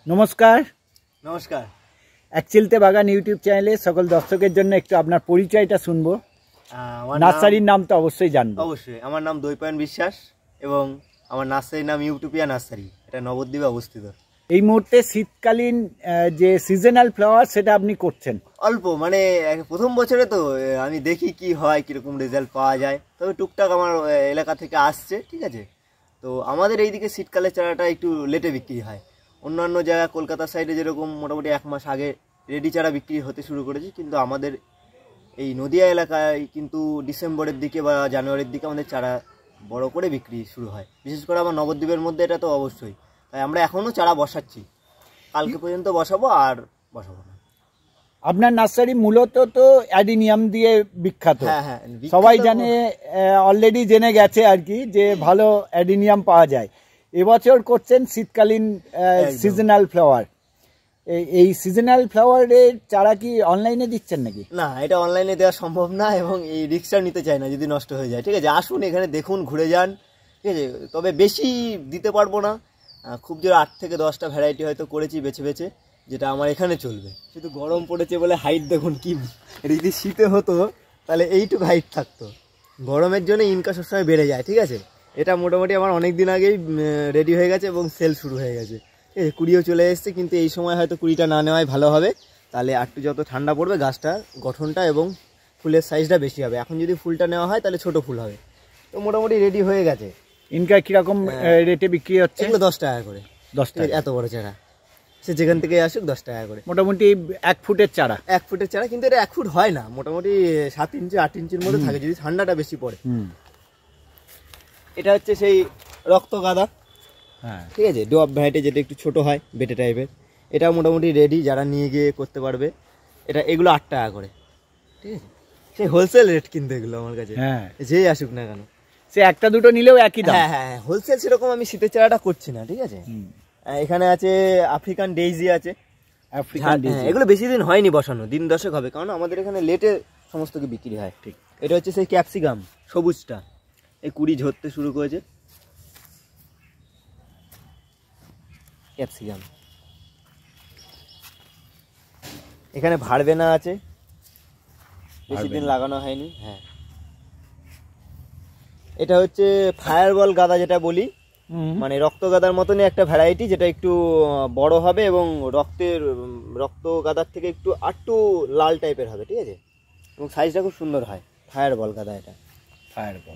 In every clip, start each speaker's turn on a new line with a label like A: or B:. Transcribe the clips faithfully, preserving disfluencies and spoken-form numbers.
A: নমস্কার।
B: নমস্কার।
A: এক চিলতে বাগান ইউটিউব চ্যানেলে সকল দর্শকের জন্য একটু আপনার পরিচয়টা শুনবো।
B: আমার
A: নার্সারির নাম তো অবশ্যই জানবো।
B: অবশ্যই, আমার নাম দৈপায়ন বিশ্বাস এবং আমার নার্সারির নাম ইউটোপিয়া নার্সারি, এটা নবদ্বীপে অবস্থিত।
A: এই মুহূর্তে শীতকালীন যে সিজনাল ফ্লাওয়ার সেটা আপনি করছেন
B: অল্প, মানে প্রথম বছরে তো আমি দেখি কি হয়, কীরকম রেজাল্ট পাওয়া যায়, তবে টুকটাক আমার এলাকা থেকে আসছে, ঠিক আছে। তো আমাদের এইদিকে শীতকালের চারাটা একটু লেটে বিক্রি হয়। অন্যান্য জায়গা কলকাতার সাইডে যেরকম মোটামুটি এক মাস আগে রেডি চারা বিক্রি হতে শুরু করেছে, কিন্তু আমাদের এই নদিয়া এলাকায় কিন্তু ডিসেম্বরের দিকে বা জানুয়ারির দিকে আমাদের চারা বড় করে বিক্রি শুরু হয়। বিশেষ করে আমার নবদ্বীপের মধ্যে এটা তো অবশ্যই, তাই আমরা এখনও চারা বসাচ্ছি, কালকে পর্যন্ত বসাবো আর বসাবো না।
A: আপনার নার্সারি মূলত তো অ্যাডিনিয়াম দিয়ে বিখ্যাত।
B: হ্যাঁ হ্যাঁ,
A: সবাই জানে, অলরেডি জেনে গেছে আর কি, যে ভালো অ্যাডিনিয়াম পাওয়া যায়। এবছর করছেন শীতকালীন সিজনাল ফ্লাওয়ার। এই সিজনাল ফ্লাওয়ারের চারা কি অনলাইনে দিচ্ছেন নাকি?
B: না, এটা অনলাইনে দেওয়া সম্ভব না এবং এই রিক্সা নিতে চাই না যদি নষ্ট হয়ে যায়, ঠিক আছে। আসুন এখানে দেখুন, ঘুরে যান, ঠিক আছে। তবে বেশি দিতে পারবো না, খুব জোর আট থেকে দশটা ভ্যারাইটি হয়তো করেছি বেছে বেছে, যেটা আমার এখানে চলবে। শুধু গরম পড়েছে বলে হাইট দেখুন কি, যদি শীতে হতো তাহলে এইটুকু হাইট থাকতো। গরমের জন্য ইনকা সবসময় বেড়ে যায়, ঠিক আছে। এটা মোটামুটি আমার অনেক দিন আগেই রেডি হয়ে গেছে এবং সেল শুরু হয়ে গেছে, এই কুড়িও চলে এসছে, কিন্তু এই সময় হয়তো কুড়িটা না নেওয়াই ভালো হবে। তাহলে একটু যত ঠান্ডা পড়বে গাছটার গঠনটা এবং ফুলের সাইজটা বেশি হবে। এখন যদি ফুলটা নেওয়া হয় তাহলে ছোট ফুল হবে। তো মোটামুটি রেডি হয়ে গেছে।
A: ইনকা কিরকম রেটে বিক্রি হচ্ছে?
B: এগুলো দশ টাকা করে।
A: দশ টাকা?
B: এত বড় চারা সে যেখান থেকে আসুক দশ টাকা করে।
A: মোটামুটি এক ফুটের চারা।
B: এক ফুটের চারা, কিন্তু এটা এক ফুট হয় না, মোটামুটি সাত ইঞ্চি আট ইঞ্চির মধ্যে থাকে যদি ঠান্ডাটা বেশি পড়ে। এটা হচ্ছে সেই রক্ত গাঁদা, হ্যাঁ ঠিক আছে, ডোয়াব ভ্যারাইটি, যেটা একটু ছোট হয়, বেটে টাইপের। এটা মোটামুটি রেডি, যারা নিয়ে গিয়ে করতে পারবে। এটা এগুলো আট টাকা করে, ঠিক আছে। সেই হোলসেল রেট কিন্তু এগুলো আমার কাছে, হ্যাঁ, যেই আসুক না কেন,
A: সে একটা দুটো নিলেও একই দাম।
B: হ্যাঁ হ্যাঁ, হোলসেল সেরকম আমি শীতের চারাটা করছি না, ঠিক আছে। এখানে আছে আফ্রিকান ডেইজি আছে। আফ্রিকান ডেইজি এগুলো বেশি দিন হয়নি বসানো, দিন দশেক হবে, কারণ আমাদের এখানে লেটে সমস্ত কিছু বিক্রি হয়, ঠিক। এটা হচ্ছে সেই ক্যাপসিকাম সবুজটা, এই কুড়ি ঝরতে শুরু করেছে ক্যাপসিকাম। এখানে ভাড়বেনা আছে, বেশি দিন লাগানো হয়নি। হ্যাঁ, এটা হচ্ছে ফায়ারবল গাঁদা, যেটা বলি, মানে রক্ত গাঁদার মতনই একটা ভ্যারাইটি, যেটা একটু বড় হবে এবং রক্তের রক্ত গাঁদার থেকে একটু আটটু লাল টাইপের হবে, ঠিক আছে, এবং সাইজটা খুব সুন্দর হয়। ফায়ারবল গাঁদা এটা, ফায়ারবল।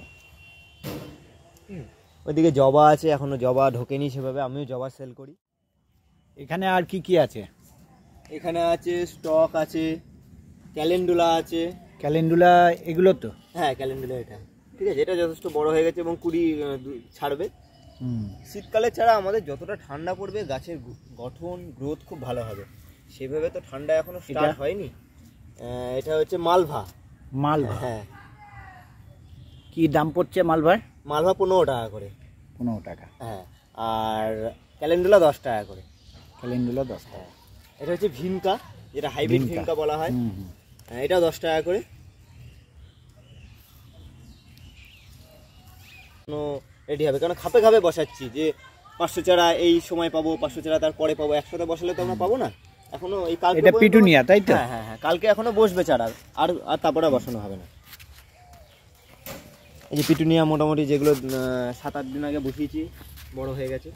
B: ওইদিকে জবা আছে, এখনো জবা ঢোকেনি সেভাবে, আমিও জবা সেল করি।
A: এখানে আর কি কি আছে?
B: এখানে আছে স্টক আছে, ক্যালেন্ডুলা আছে।
A: ক্যালেন্ডুলা এগুলো তো?
B: হ্যাঁ, ক্যালেন্ডুলা এটা, ঠিক আছে। এটা যথেষ্ট বড় হয়ে গেছে এবং কুড়ি ছাড়বে। শীতকালে ছাড়া আমাদের যতটা ঠান্ডা পড়বে গাছের গঠন গ্রোথ খুব ভালো হবে, সেভাবে তো ঠান্ডা এখনো স্টার্ট হয়নি। এটা হচ্ছে মালভা।
A: মালভা,
B: হ্যাঁ।
A: কি দাম পড়ছে মালভার?
B: মালভা পনেরো টাকা করে।
A: পনেরো টাকা,
B: হ্যাঁ। আর ক্যালেন্ডুলা দশ টাকা করে।
A: ক্যালেন্ডুলা দশ টাকা।
B: এটা হচ্ছে ভিনকা, যেটা হাইব্রিড ভিনকা বলা হয়, এটাও দশ টাকা করে। রেডি হবে, কারণ খাপে খাপে বসাচ্ছি, যে পাঁচশো চারা এই সময় পাবো, পাঁচশো চারা তার পরে পাবো, একসাথে বসালে তো আমরা পাবো না। এখনো এই কালকে
A: এটা পিটুনিয়া, তাই তো?
B: হ্যাঁ হ্যাঁ হ্যাঁ, কালকে এখনো বসবে চারা, আর আর তারপরে বসানো হবে না। এই যে পিটুনিয়া মোটামুটি যেগুলো সাত আট দিন আগে বসিয়েছি, বড় হয়ে গেছে।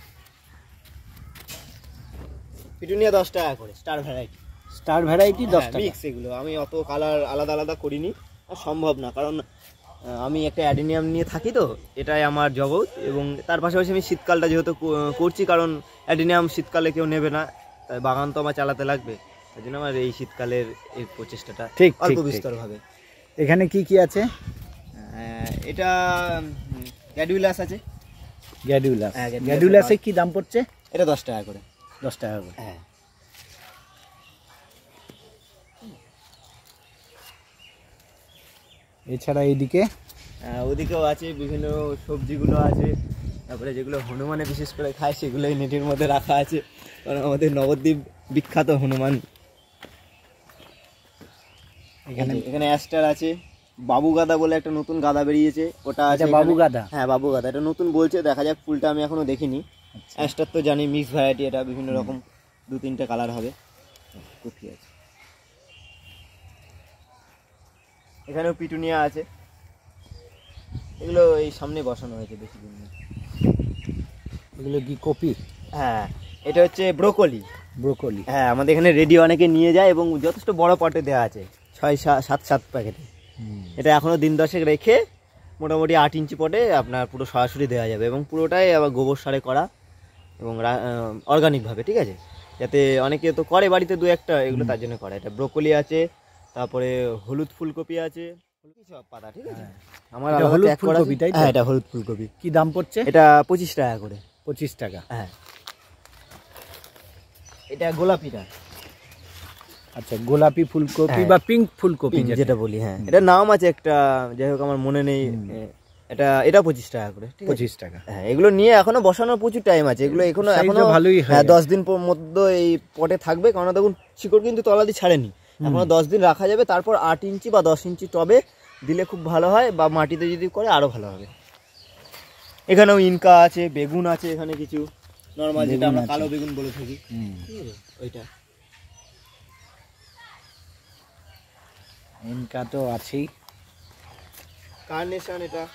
B: পিটুনিয়া দশ টাকা করে, স্টার ভ্যারাইটি।
A: স্টার ভ্যারাইটি দশ টাকা
B: মিক্স। এগুলো আমি অত কালার আলাদা আলাদা করিনি, সম্ভব না, কারণ আমি একটা অ্যাডিনিয়াম নিয়ে থাকি, তো এটাই আমার জগৎ। এবং তার পাশাপাশি আমি শীতকালটা যেহেতু করছি, কারণ অ্যাডিনিয়াম শীতকালে কেউ নেবে না, তাই বাগান তো আমার চালাতে লাগবে, তাই জন্য আমার এই শীতকালের এই প্রচেষ্টাটা ঠিক অল্প বিস্তরভাবে।
A: এখানে কি কি আছে?
B: এটা গ্যাডুইলাস আছে।
A: গ্যাডুইলাস, গ্যাডুইলাসে কি দাম পড়ছে?
B: এটা দশ টাকা করে।
A: দশ টাকা করে,
B: হ্যাঁ।
A: এছাড়া এইদিকে
B: ওদিকেও আছে, বিভিন্ন সবজিগুলো আছে, তারপরে যেগুলো হনুমানে বিশেষ করে খায় সেগুলো এই নেটের মধ্যে রাখা আছে, কারণ আমাদের নবদ্বীপ বিখ্যাত হনুমান। এখানে এখানে অ্যাস্টার আছে, বাবু গাঁদা বলে একটা নতুন গাঁদা বেরিয়েছে, ওটা আছে বাবু গাঁদা। হ্যাঁ, বাবু গাঁদা, এটা নতুন বলছে, দেখা যাক ফুলটা আমি এখনো দেখিনি, অ্যাস্টার তো জানি মিক্স ভ্যারাইটি, এটা বিভিন্ন রকম দু তিনটে কালার হবে। কপি আছে, এখানেও পিটুনিয়া আছে, এগুলো এই সামনে বসানো হয়েছে বেশি দিন নেই।
A: এগুলো কি কপি?
B: হ্যাঁ, এটা হচ্ছে ব্রোকলি।
A: ব্রোকলি,
B: হ্যাঁ, আমাদের এখানে রেডি অনেকে নিয়ে যায় এবং যথেষ্ট বড় পটে দেওয়া আছে, ছয় সাত সাত প্যাকেটে। এটা এখনও দিন দশেক রেখে মোটামুটি আট ইঞ্চি পটে আপনার পুরো সরাসরি দেওয়া যাবে এবং পুরোটাই আবার গোবর সারে করা এবং অর্গানিকভাবে, ঠিক আছে? যাতে অনেকে তো করে বাড়িতে দু একটা, এগুলো তার জন্য করে। এটা ব্রোকলি আছে, তারপরে হলুদ ফুলকপি আছে, সব পাতা, ঠিক আছে? আমার
A: হলুদ ফুলকপি, তাই?
B: হ্যাঁ, এটা হলুদ ফুলকপি।
A: কি দাম পড়ছে?
B: এটা পঁচিশ টাকা করে।
A: পঁচিশ টাকা,
B: হ্যাঁ। এটা গোলাপিটা,
A: আচ্ছা, গোলাপি ফুলকপি বা পিঙ্ক ফুলকপি
B: যেটা বলি। হ্যাঁ, এটা নাম আছে একটা, যাই হোক আমার মনে নেই। এটা এটা পঁচিশ টাকা করে,
A: পঁচিশ টাকা।
B: হ্যাঁ, এগুলো নিয়ে এখনো বসানোর প্রচুর টাইম আছে। এগুলো এখনো এখনো
A: ভালোই,
B: হ্যাঁ, দশ দিন মধ্যে এই পটে থাকবে, কারণ দেখুন শিকড় কিন্তু তলাদি ছাড়েনি, এখনো দশ দিন রাখা যাবে। তারপর আট ইঞ্চি বা দশ ইঞ্চি টবে দিলে খুব ভালো হয়, বা মাটিতে যদি করে আরো ভালো হবে। এখানেও ইনকা আছে, বেগুন আছে, এখানে কিছু নরমাল যেটা আমরা কালো বেগুন বলে থাকি, ওইটা।
A: ইনকা তো আছেই।
B: কার্নেশন, এটা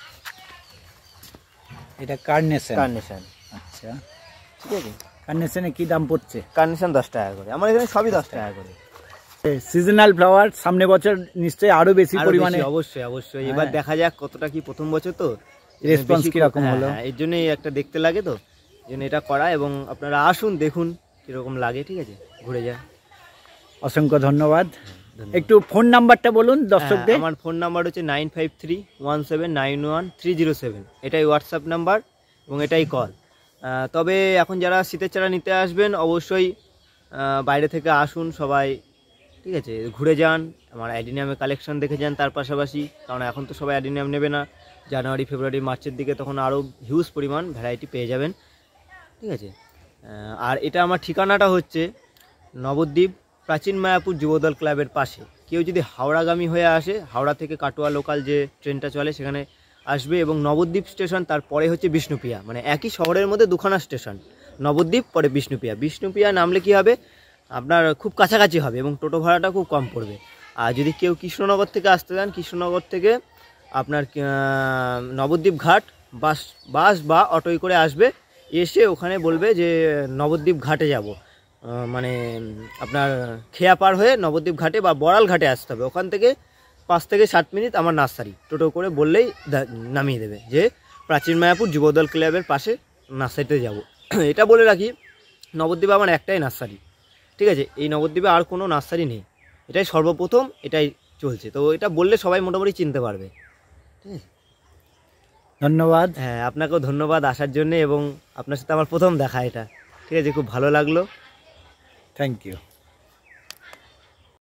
A: এটা কার্নেশন।
B: কার্নেশন,
A: আচ্ছা,
B: ঠিক আছে।
A: কার্নেশনে কি দাম পড়ছে?
B: কার্নেশন দশ টাকা করে, আমার এখানে সবই দশ টাকা করে।
A: সিজনাল ফ্লাওয়ার, সামনে বছর নিশ্চয়ই আরো বেশি পরিমাণে।
B: অবশ্যই অবশ্যই, এবার দেখা যাক কতটা কি, প্রথম বছর তো
A: রেসপন্স কিরকম হলো,
B: এর জন্যই একটা দেখতে লাগে, তো এই জন্য এটা করা। এবং আপনারা আসুন, দেখুন কিরকম লাগে, ঠিক আছে? ঘুরে যান।
A: অসংখ্য ধন্যবাদ। একটু ফোন নাম্বারটা বলুন দর্শকদের।
B: আমার ফোন নাম্বার হচ্ছে nine five three one seven nine one three zero seven, এটাই হোয়াটসঅ্যাপ নাম্বার এবং এটাই কল। তবে এখন যারা শীতের চারা নিতে আসবেন, অবশ্যই বাইরে থেকে আসুন সবাই, ঠিক আছে? ঘুরে যান, আমার অ্যাডিনিয়ামের কালেকশন দেখে যান তার পাশাপাশি, কারণ এখন তো সবাই অ্যাডিনিয়াম নেবে না, জানুয়ারি ফেব্রুয়ারি মার্চের দিকে তখন আরও হিউজ পরিমাণ ভ্যারাইটি পেয়ে যাবেন, ঠিক আছে? আর এটা আমার ঠিকানাটা হচ্ছে নবদ্বীপ প্রাচীন মায়াপুর যুবদল ক্লাবের পাশে। কেউ যদি হাওড়াগামী হয়ে আসে, হাওড়া থেকে কাটোয়া লোকাল যে ট্রেনটা চলে সেখানে আসবে, এবং নবদ্বীপ স্টেশন, তারপরে হচ্ছে বিষ্ণুপ্রিয়া, মানে একই শহরের মধ্যে দুখানা স্টেশন, নবদ্বীপ পরে বিষ্ণুপ্রিয়া। বিষ্ণুপ্রিয়া নামলে কি হবে, আপনার খুব কাছাকাছি হবে এবং টোটো ভাড়াটা খুব কম পড়বে। আর যদি কেউ কৃষ্ণনগর থেকে আসতে চান, কৃষ্ণনগর থেকে আপনার নবদ্বীপ ঘাট বাস বাস বা অটোয় করে আসবে, এসে ওখানে বলবে যে নবদ্বীপ ঘাটে যাব, মানে আপনার খেয়া পার হয়ে নবদ্বীপ ঘাটে বা বড়াল ঘাটে আসতে হবে। ওখান থেকে পাঁচ থেকে সাত মিনিট আমার নার্সারি, টোটো করে বললেই নামিয়ে দেবে যে প্রাচীন মায়াপুর যুবদল ক্লাবের পাশে নার্সারিতে যাব। এটা বলে রাখি, নবদ্বীপে আমার একটাই নার্সারি, ঠিক আছে? এই নবদ্বীপে আর কোনো নার্সারি নেই, এটাই সর্বপ্রথম, এটাই চলছে। তো এটা বললে সবাই মোটামুটি চিনতে পারবে, ঠিক আছে?
A: ধন্যবাদ।
B: হ্যাঁ, আপনাকেও ধন্যবাদ আসার জন্য, এবং আপনার সাথে আমার প্রথম দেখা এটা, ঠিক আছে? খুব ভালো লাগলো।
A: Thank you.